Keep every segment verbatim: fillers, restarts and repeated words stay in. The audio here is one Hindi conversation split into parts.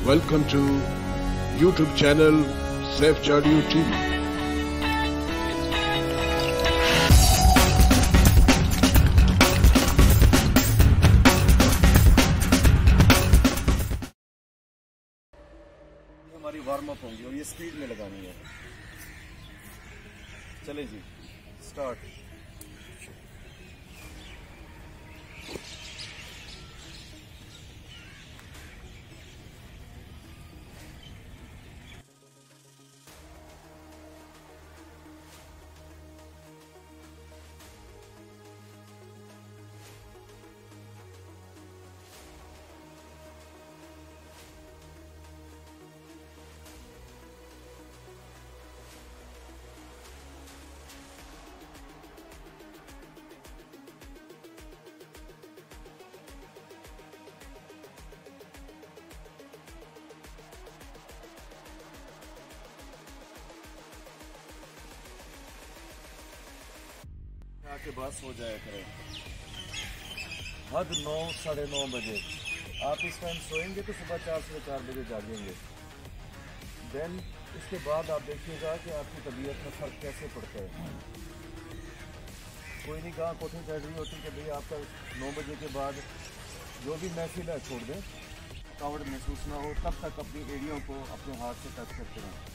Welcome to YouTube channel Safe Audio T V. हमारी वार्म अप होंगी और ये स्पीड में लगानी है। चलें जी, स्टार्ट। के बाद सो जाया करें। हद नौ साढ़े नौ बजे आप इस टाइम सोएंगे तो सुबह चार साढ़े चार बजे जागेंगे। देन इसके बाद आप देखिएगा कि आपकी तबीयत में फ़र्क कैसे पड़ता है। कोई नहीं कहा कोशिश कर रही होती कि भाई आपका नौ बजे के बाद जो भी महफिल है छोड़ दें, थकावट महसूस ना हो, तब तक अपनी एड़ियों को अपने हाथ से टच करते रहें।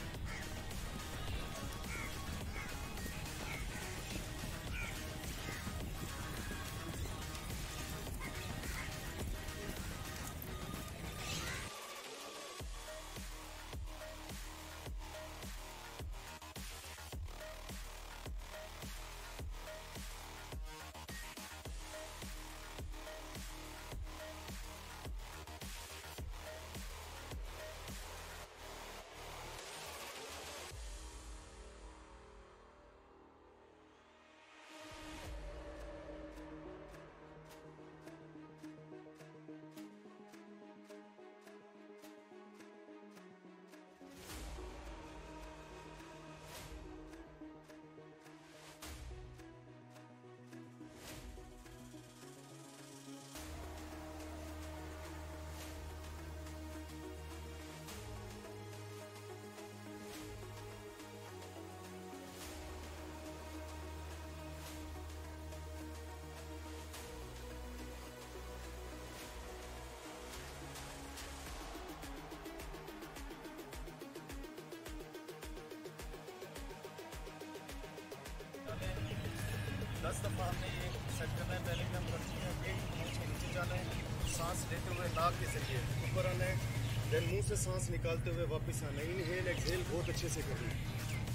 दस दफ़ा हमने ये सेट करना है। पहले हम करते हैं पेट मुँह से नीचे जाना है, सांस लेते हुए नाक के जरिए ऊपर आना है, देन मुंह से सांस निकालते हुए वापस आना है। इनहेल एक्सहेल बहुत अच्छे से करना है।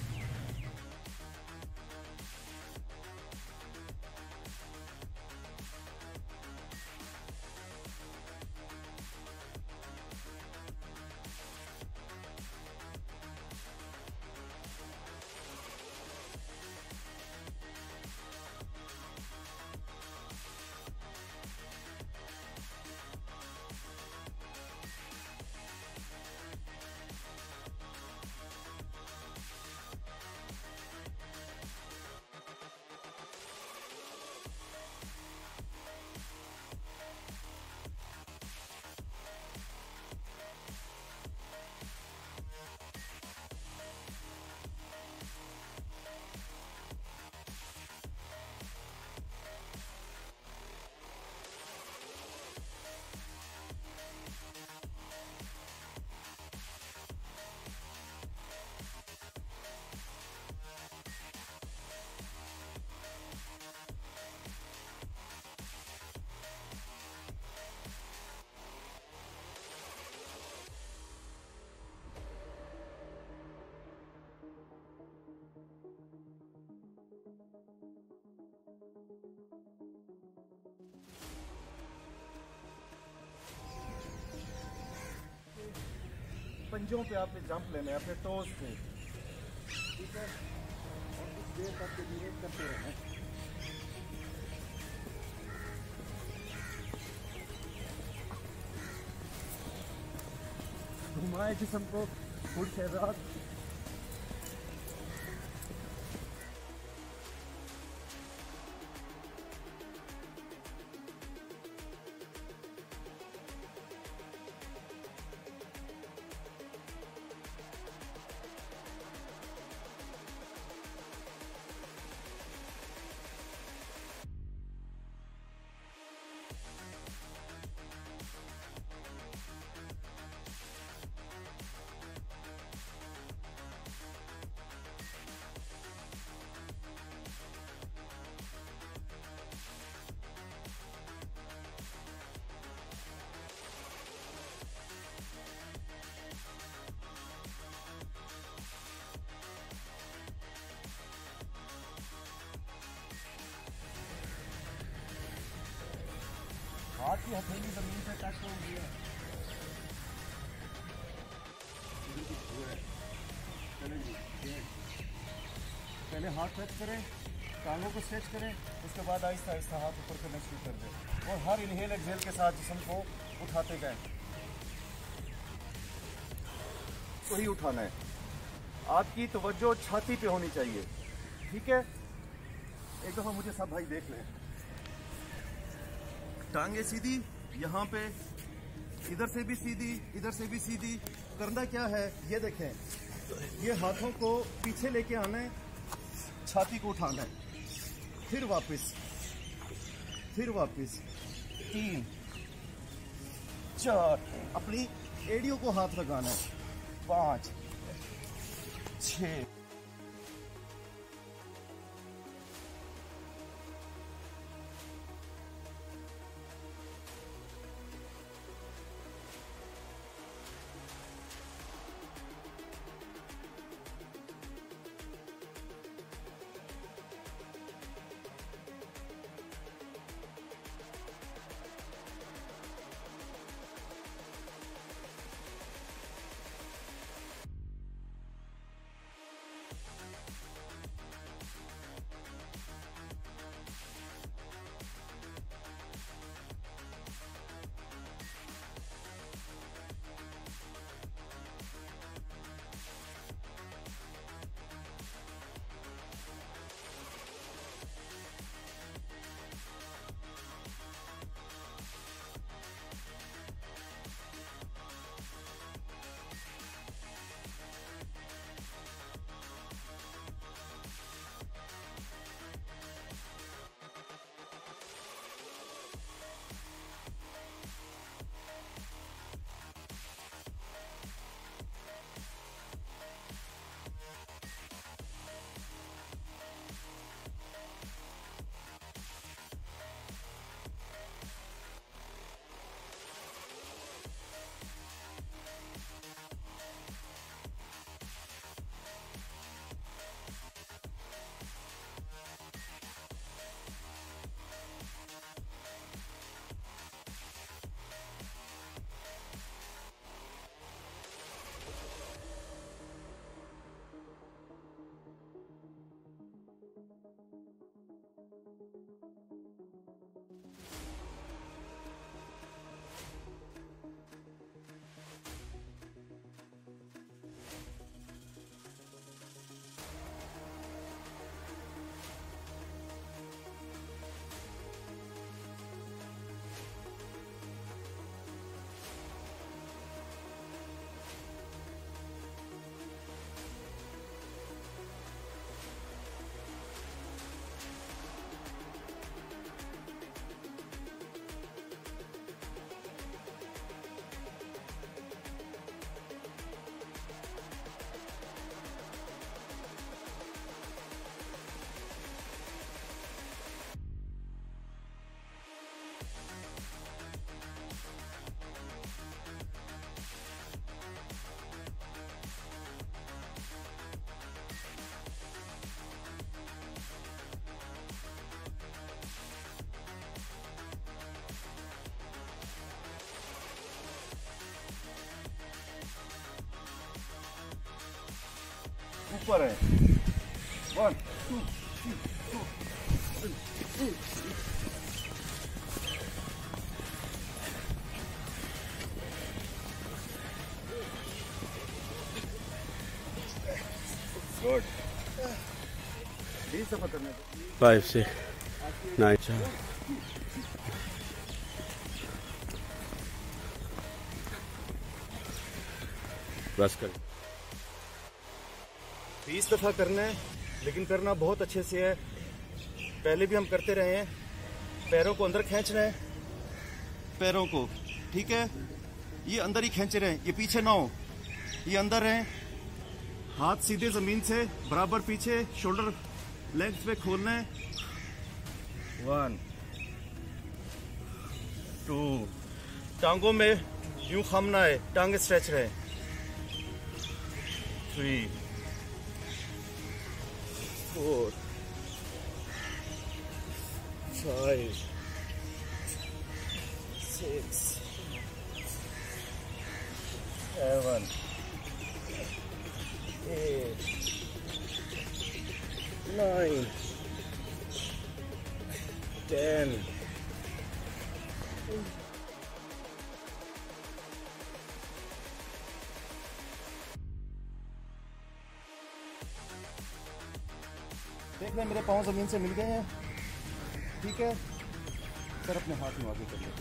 पंजों पे आपने जंप लेना है अपने टोज पे, ठीक है, और कुछ देर तक के करते रहना। घुमाए जिस्म को, खुद शहजाद की हथेली जमीन से टच हो गया। पहले हाथ टच करें, टांगों को स्ट्रेच करें, उसके बाद आहिस्ता आहिस्ता हाथ ऊपर करना शुरू कर दें और हर इनहेल एक्सहेल के साथ जिस्म को उठाते गए। वही उठाना है, आपकी तवज्जो छाती पे होनी चाहिए, ठीक है। एक दफा मुझे सब भाई देख लें, टांगे सीधी, यहाँ पे इधर से भी सीधी, इधर से भी सीधी। करना क्या है ये देखें, ये हाथों को पीछे लेके आना है, छाती को उठाना है, फिर वापस, फिर वापस, तीन चार, अपनी एड़ियों को हाथ लगाना है, पाँच छः ऊपर है, one two three four. Good, बीस दफा करना है, फाइव से नाइन चार बस कर। बीस दफा करना है, लेकिन करना बहुत अच्छे से है। पहले भी हम करते रहे हैं। पैरों को अंदर खींच रहे हैं, पैरों को, ठीक है, ये अंदर ही खींच रहे हैं, ये पीछे ना हो, ये अंदर है। हाथ सीधे जमीन से बराबर पीछे, शोल्डर लेग्स पे खोलना है। वन टू, टांगों में यूं खमना है, टांगे स्ट्रेच रहे। Three four five six, seven, eight, nine, ten. देख ले मेरे पाँव जमीन से मिल गए हैं, ठीक है सर, अपने हाथ में आगे कर ले।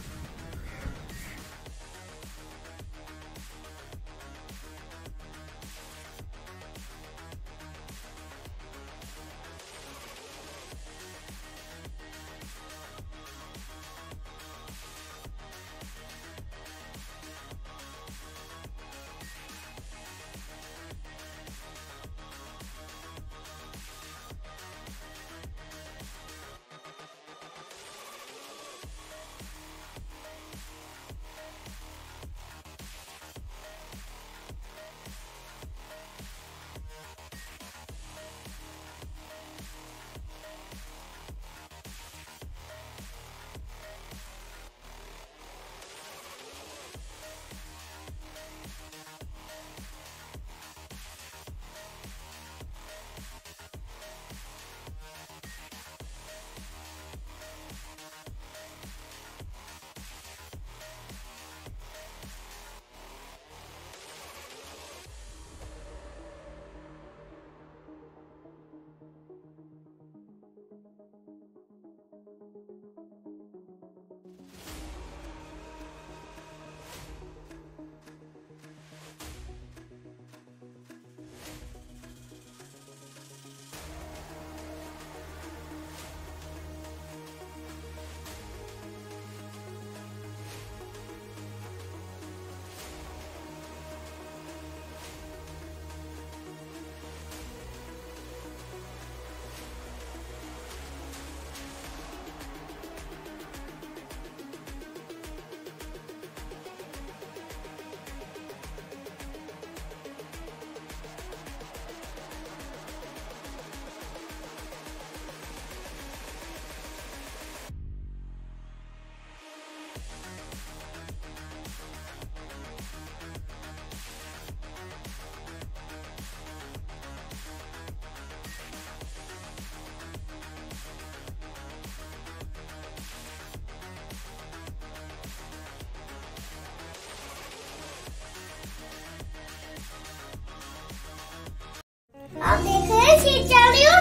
आप देख रहे हैं सी चाडियो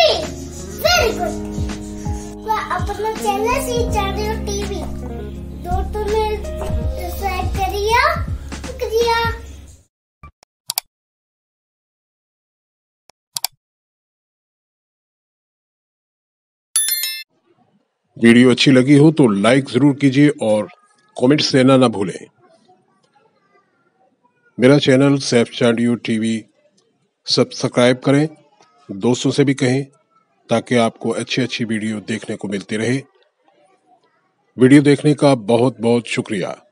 टीवी। Very good. अपना चैनल सी चाडियो टीवी दोस्तों ने सब्सक्राइब करिए करिए। वीडियो अच्छी लगी हो तो लाइक जरूर कीजिए और कमेंट्स देना ना भूलें। मेरा चैनल सैफ चाडियो टीवी सब्सक्राइब करें, दोस्तों से भी कहें ताकि आपको अच्छी अच्छी वीडियो देखने को मिलती रहे। वीडियो देखने का बहुत बहुत शुक्रिया।